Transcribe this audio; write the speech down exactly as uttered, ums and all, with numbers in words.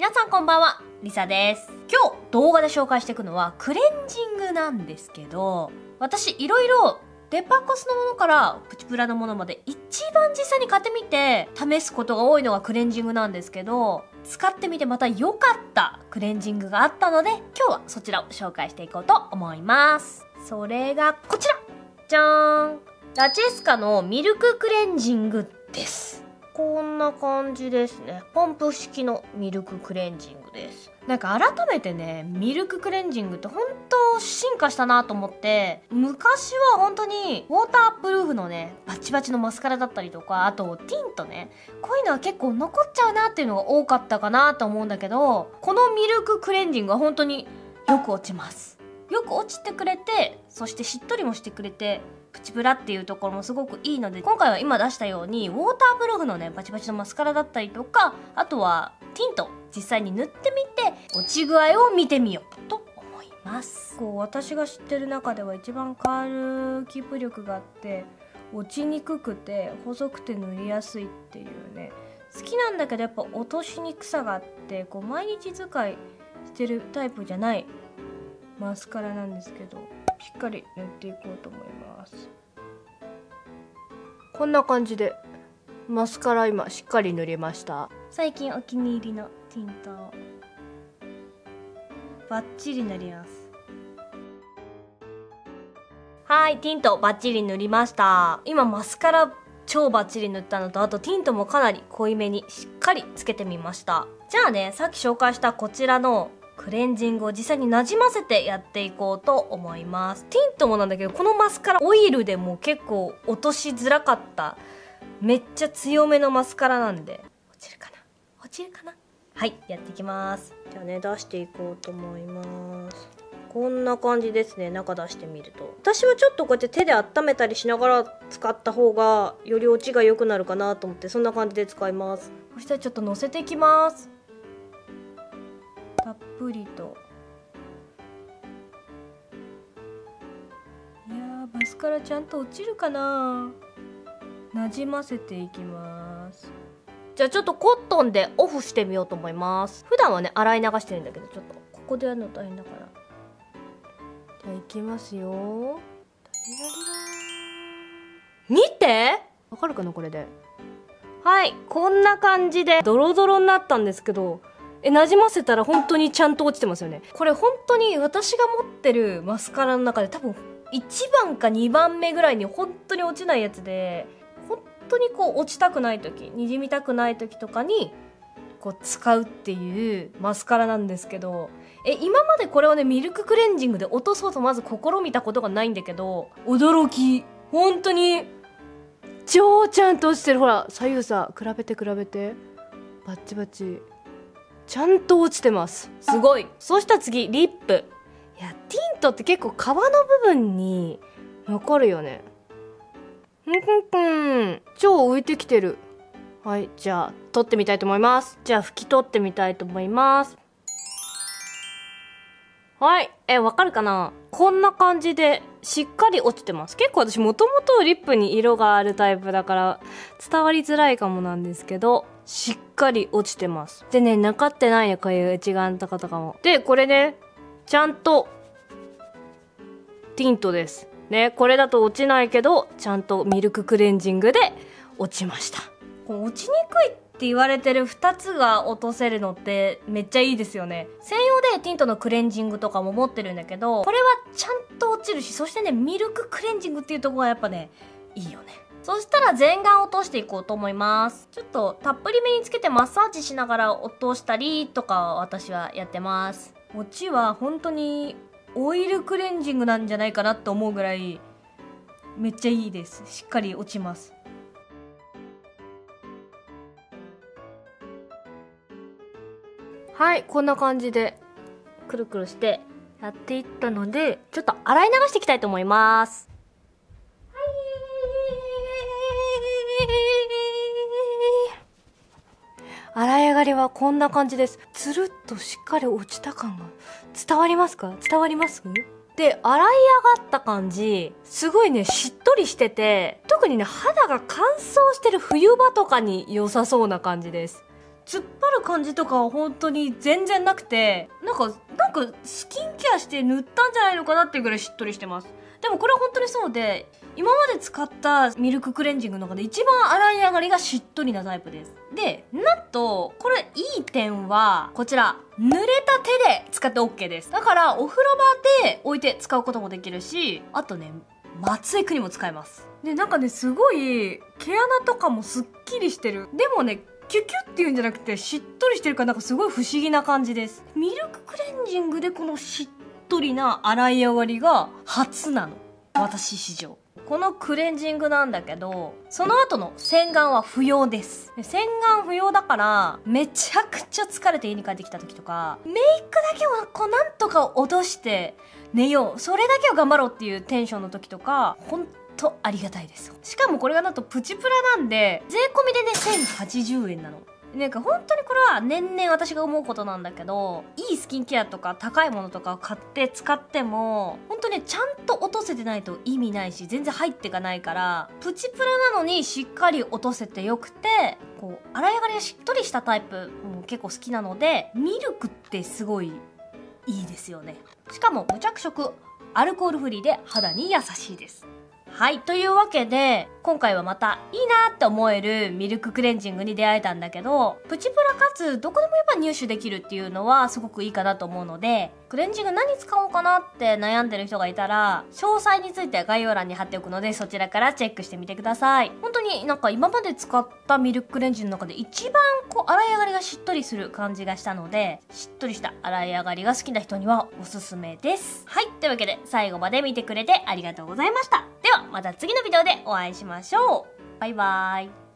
皆さんこんばんは、リサです。今日動画で紹介していくのはクレンジングなんですけど、私いろいろデパコスのものからプチプラのものまで一番実際に買ってみて試すことが多いのがクレンジングなんですけど、使ってみてまた良かったクレンジングがあったので、今日はそちらを紹介していこうと思います。それがこちらじゃーん、ラチェスカのミルククレンジングです。こんな感じですね。ポンプ式のミルククレンジングです。なんか改めてね、ミルククレンジングって本当進化したなと思って、昔は本当にウォータープルーフのね、バチバチのマスカラだったりとか、あとティントね、こういうのは結構残っちゃうなっていうのが多かったかなと思うんだけど、このミルククレンジングは本当によく落ちます。よく落ちてくれて、そしてしっとりもしてくれて、プチプラっていうところもすごくいいので、今回は今出したようにウォータープルーフのねバチバチのマスカラだったりとか、あとはティント実際に塗ってみて落ち具合を見てみようと思います。こう私が知ってる中では一番カールキープ力があって落ちにくくて細くて塗りやすいっていうね、好きなんだけどやっぱ落としにくさがあって、こう毎日使いしてるタイプじゃないマスカラなんですけど、しっかり塗っていこうと思います。こんな感じでマスカラ今しっかり塗りました。最近お気に入りのティントをバッチリ塗ります。はい、ティントバッチリ塗りました。今マスカラ超バッチリ塗ったのと、あとティントもかなり濃いめにしっかりつけてみました。じゃあね、さっき紹介したこちらのクレンジングを実際になじませてやっていこうと思います。ティントもなんだけど、このマスカラオイルでも結構落としづらかった、めっちゃ強めのマスカラなんで、落ちるかな落ちるかな。はい、やっていきます。じゃあね、出していこうと思います。こんな感じですね。中出してみると、私はちょっとこうやって手で温めたりしながら使った方がより落ちが良くなるかなと思って、そんな感じで使います。そしたらちょっとのせていきます。たっぷりと。いやー、マスカラちゃんと落ちるかな。なじませていきます。じゃあちょっとコットンでオフしてみようと思います。普段はね洗い流してるんだけど、ちょっとここでやるの大変だから。じゃあいきますよ。見て、わかるかなこれで。はい、こんな感じでドロドロになったんですけど、え、なじませたら本当にちゃんと落ちてますよね。これ本当に私が持ってるマスカラの中で多分いちばんかにばんめぐらいに本当に落ちないやつで、本当にこう落ちたくない時、にじみたくない時とかにこう使うっていうマスカラなんですけど、え、今までこれをねミルククレンジングで落とそうとまず試みたことがないんだけど、驚き。本当に超ちゃんと落ちてる。ほら左右さ比べて比べて、バッチバチちゃんと落ちてます。すごい。そうしたら次リップ。いや、ティントって結構皮の部分に残るよね。ふんふんふん、超浮いてきてる。はい、じゃあ取ってみたいと思います。じゃあ拭き取ってみたいと思います。はい、え、わかるかな。こんな感じでしっかり落ちてます。結構私もともとリップに色があるタイプだから伝わりづらいかもなんですけど、しっかり落ちてます。でね、残ってないね、こういう内側のとことかも。で、これね、ちゃんとティントですね。これだと落ちないけど、ちゃんとミルククレンジングで落ちました。こう落ちにくいって言われてるふたつが落とせるのってめっちゃいいですよね。専用でティントのクレンジングとかも持ってるんだけど、これはちゃんと落ちるし、そしてね、ミルククレンジングっていうところがやっぱね、いいよね。そしたら全顔落としていこうと思います。ちょっとたっぷりめにつけてマッサージしながら落としたりとか私はやってます。落ちは本当にオイルクレンジングなんじゃないかなと思うぐらいめっちゃいいです。しっかり落ちます。はい、こんな感じでくるくるしてやっていったので、ちょっと洗い流していきたいと思います。洗い上がりはこんな感じです。つるっとしっかり落ちた感が伝わりますか？伝わります？で、洗い上がった感じ、すごいね、しっとりしてて、特にね、肌が乾燥してる冬場とかに良さそうな感じです。 突っ張る感じとかは本当に全然なくて、なんか、なんかスキンケアして塗ったんじゃないのかなっていうぐらいしっとりしてます。でもこれは本当にそうで、今まで使ったミルククレンジングの中で一番洗い上がりがしっとりなタイプです。で、なんと、これいい点は、こちら、濡れた手で使って OK です。だから、お風呂場で置いて使うこともできるし、あとね、松江区にも使えます。で、なんかね、すごい、毛穴とかもすっきりしてる。でもね、キュキュっていうんじゃなくて、しっとりしてるからなんかすごい不思議な感じです。ミルククレンジングでこのしっとりな洗い上がりが初なの。私史上。このクレンジングなんだけど、その後の洗顔は不要です。で洗顔不要だから、めちゃくちゃ疲れて家に帰ってきた時とか、メイクだけをこうなんとか落として寝よう。それだけを頑張ろうっていうテンションの時とか、ほんとありがたいです。しかもこれがなんとプチプラなんで、税込みでね、せんはちじゅうえんなの。なんか本当にこれは年々私が思うことなんだけど、いいスキンケアとか高いものとかを買って使っても、本当にちゃんと落とせてないと意味ないし、全然入っていかないから、プチプラなのにしっかり落とせてよくて、こう、洗い上がりがしっとりしたタイプも結構好きなので、ミルクってすごいいいですよね。しかも無着色、アルコールフリーで肌に優しいです。はい。というわけで、今回はまたいいなって思えるミルククレンジングに出会えたんだけど、プチプラかつどこでもやっぱ入手できるっていうのはすごくいいかなと思うので、クレンジング何使おうかなって悩んでる人がいたら、詳細については概要欄に貼っておくので、そちらからチェックしてみてください。本当になんか今まで使ったミルククレンジングの中で一番こう洗い上がりがしっとりする感じがしたので、しっとりした洗い上がりが好きな人にはおすすめです。はい。というわけで最後まで見てくれてありがとうございました。ではまた次のビデオでお会いしましょう。バイバーイ。